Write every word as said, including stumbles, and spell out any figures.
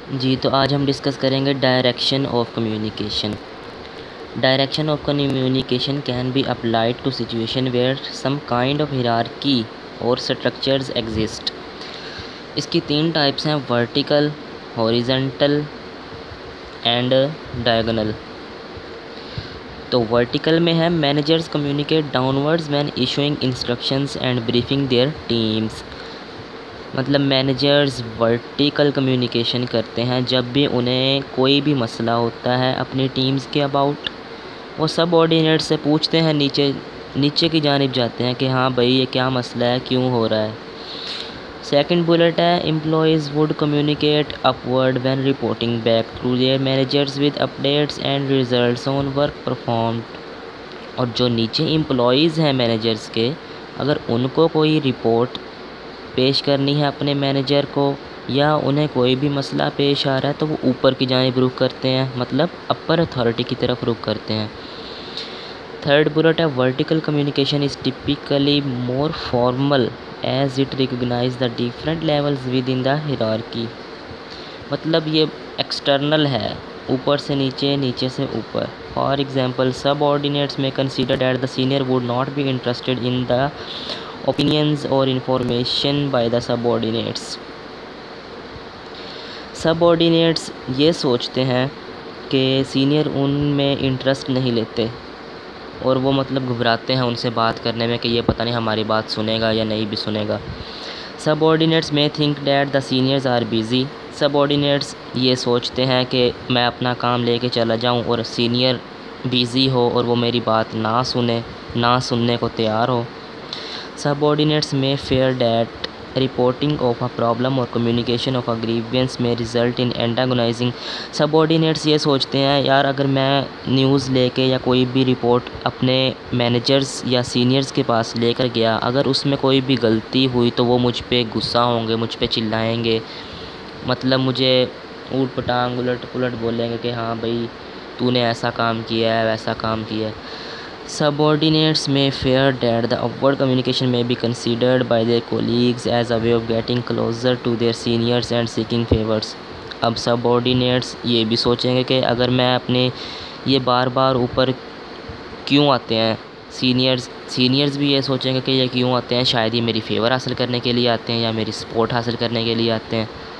जी, तो आज हम डिस्कस करेंगे direction of communication. Direction of communication can be applied to situation where some kind of hierarchy or structures exist. इसकी तीन types हैं, वर्टिकल, हॉरिजेंटल एंड डायगोनल। तो vertical में है managers communicate downwards when issuing instructions and briefing their teams. मतलब managers vertical communication करते हैं जब भी उन्हें कोई भी मसला होता है अपनी टीम्स के अबाउट। वो सब ऑर्डिनेट से पूछते हैं, नीचे नीचे की जानिब जाते हैं कि हाँ भाई ये क्या मसला है, क्यों हो रहा है। सेकंड बुलेट है employees would communicate upward when reporting back through their managers with updates and results on work performed. और जो नीचे एम्प्लॉयज़ हैं मैनेजर्स के, अगर उनको कोई रिपोर्ट पेश करनी है अपने मैनेजर को या उन्हें कोई भी मसला पेश आ रहा है तो वो ऊपर की जानिब रुख करते हैं, मतलब अपर अथॉरिटी की तरफ रुख करते हैं। थर्ड बुलेट है vertical communication is typically more formal as it recognise the different levels within the hierarchy. मतलब ये एक्सटर्नल है, ऊपर से नीचे, नीचे से ऊपर। फॉर एग्जाम्पल सब ऑर्डिनेट्स may consider that the senior would not be interested in the opinions or information by the subordinates। Subordinates ये सोचते हैं कि सीनियर उनमें इंटरेस्ट नहीं लेते और वो मतलब घबराते हैं उनसे बात करने में कि ये पता नहीं हमारी बात सुनेगा या नहीं भी सुनेगा। Subordinates may think that the seniors are busy. Subordinates ये सोचते हैं कि मैं अपना काम लेके चला जाऊं और सीनियर बिज़ी हो और वो मेरी बात ना सुने, ना सुनने को तैयार हो। Subordinates may fear that reporting of a problem or communication of a grievance may result in antagonizing। Subordinates ये सोचते हैं यार अगर मैं न्यूज़ लेके या कोई भी रिपोर्ट अपने मैनेजर्स या सीनियर्स के पास लेकर गया, अगर उसमें कोई भी गलती हुई तो वो मुझ पे गुस्सा होंगे, मुझ पे चिल्लाएंगे, मतलब मुझे ऊट पटांग उलट पुलट बोलेंगे कि हाँ भाई तूने ऐसा काम किया है, वैसा काम किया है। Subordinates may fear that the upward communication may be considered by their colleagues as a way of getting closer to their seniors and seeking favors। अब subordinates ये भी सोचेंगे कि अगर मैं अपने ये बार बार ऊपर क्यों आते हैं, सीनियर्स सीनियर्स भी ये सोचेंगे कि ये क्यों आते हैं, शायद ये मेरी फेवर हासिल करने के लिए आते हैं या मेरी सपोर्ट हासिल करने के लिए आते हैं।